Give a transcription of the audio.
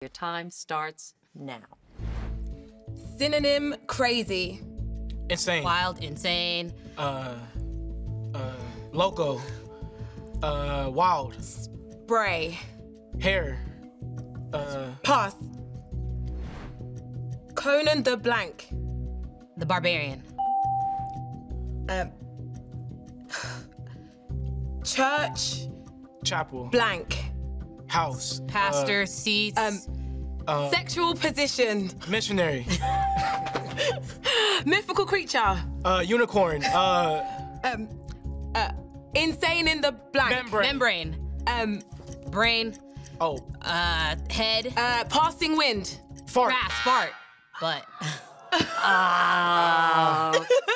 Your time starts now. Synonym, crazy. Insane. Wild, insane. Loco. Wild. Spray. Hair. Pass. Conan the Blank. The Barbarian. Church. Chapel. Blank. House. Pastor, seats. Sexual position. Missionary. Mythical creature. Unicorn. Insane in the blank. Membrane. Brain. Oh. Head. Passing wind. Fart. Fast, fart. But.